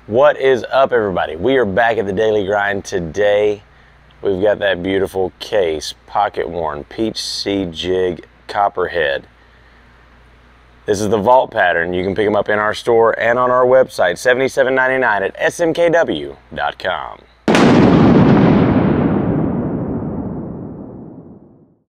What is up, everybody? We are back at the Daily Grind today. We've got that beautiful case, pocket worn, peach seed jig copperhead. This is the vault pattern. You can pick them up in our store and on our website, $77.99 at smkw.com.